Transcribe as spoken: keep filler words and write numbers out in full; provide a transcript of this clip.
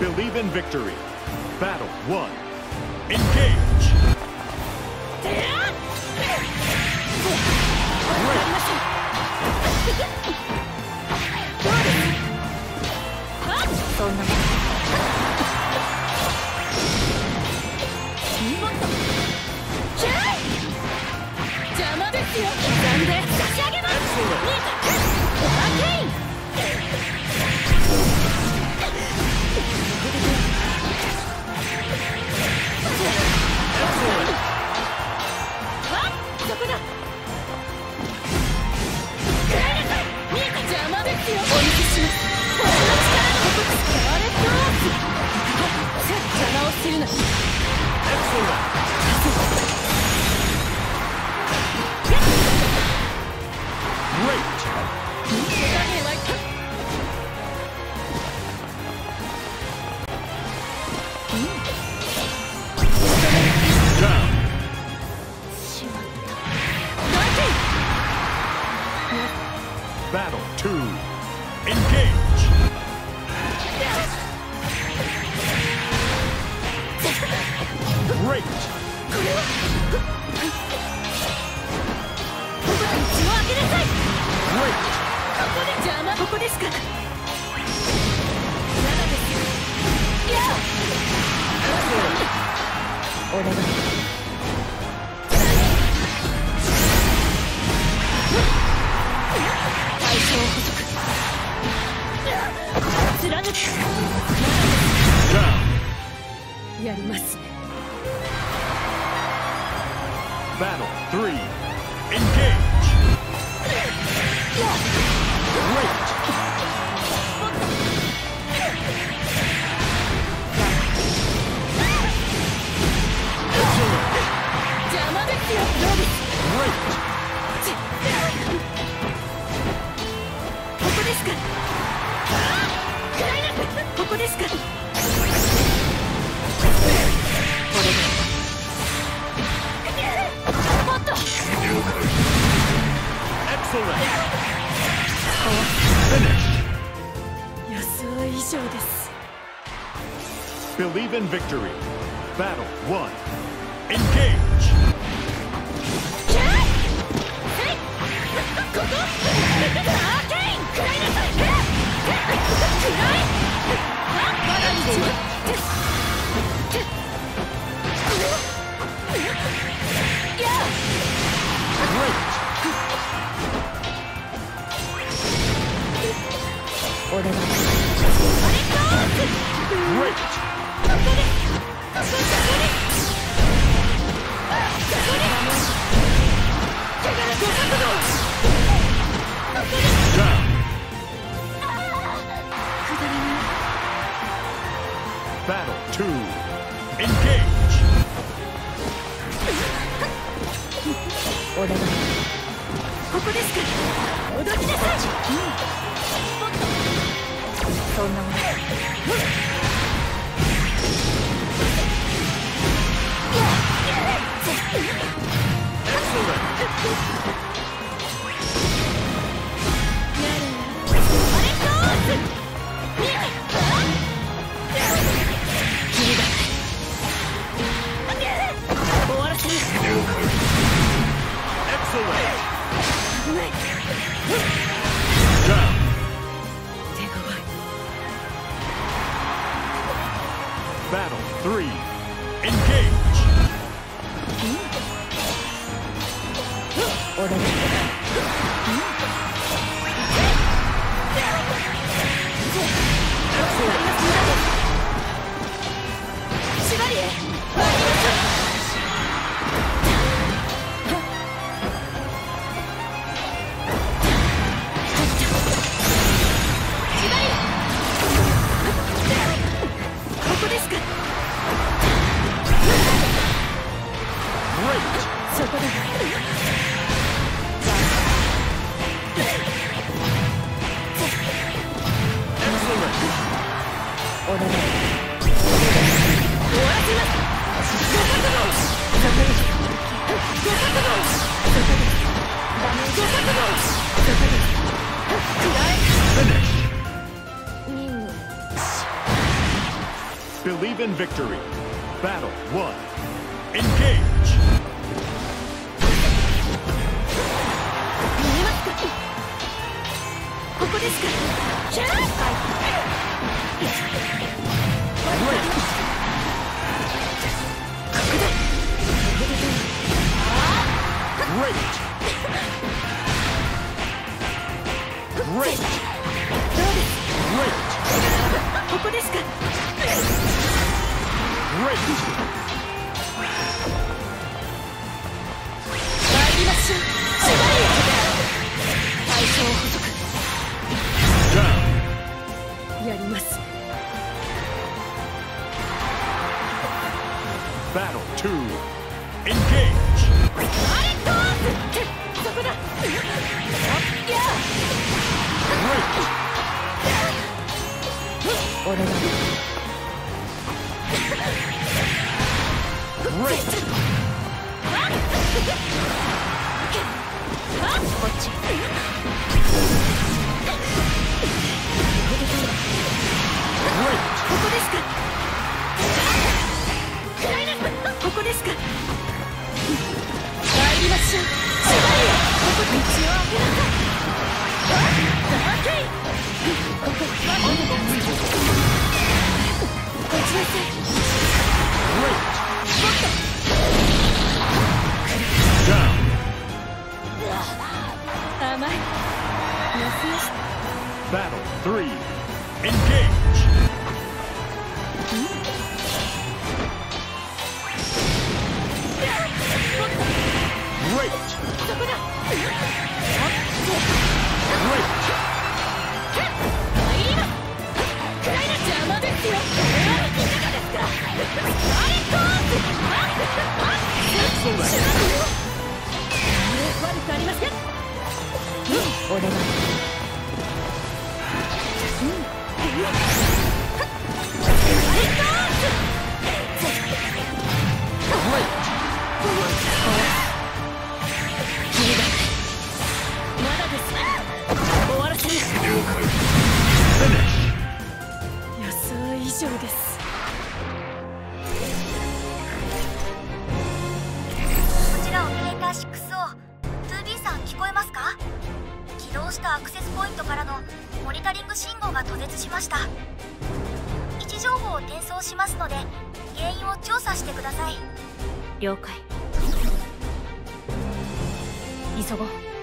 Believe in victory. Battle one. Engage. Battle two. Engage. Great. Battle three. Engage. Great. Believe in victory. Battle one. Engage. Great. Battle two. Engage. Battle three. Engage. Believe in victory. Battle one. Engage. 見えますか？ここですか？キャー！ Great! Great! どうです？ Great! ここですか？ Great! 参りましょう。縛りを対象捕捉 Down! やります。 Battle two. Engage! あれとそこだ。や Great! 俺が Great! こっち。 Great! ここですか？ここですか？参りましょう。縛りをここ道を開けなさい。ダーケイこここっちなさい。 Great! Down! 甘い。よしよし。 Battle three. Engage! Great! そこだ。 Great! 参ります。邪魔ですよ。いかがですか？最高！ Excellent! 悪くありません。お願い。まだです。終わらせる。 Finish! 予想以上です。 こちらオペレーター シックスオー。ツービー さん聞こえますか？起動したアクセスポイントからのモニタリング信号が途絶しました。位置情報を転送しますので原因を調査してください。 了解。急ごう。